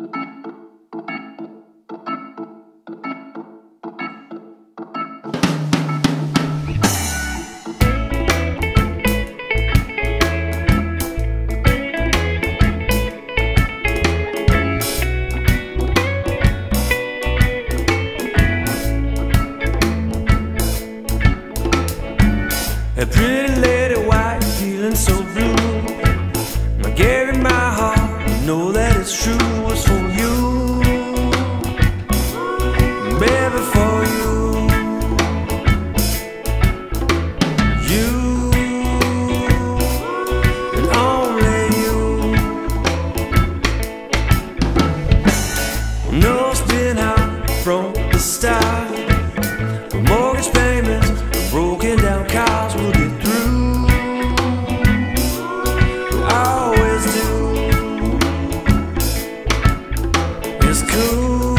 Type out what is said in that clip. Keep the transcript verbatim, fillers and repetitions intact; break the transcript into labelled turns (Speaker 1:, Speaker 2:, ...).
Speaker 1: A pretty lady, why you feeling so blue? I gave you my heart, I know that it's true. It's for you, baby, for you. You and only you. I know it's been out from the start. The mortgage payments, broken down cars, we'll get through. We always do. It's cool.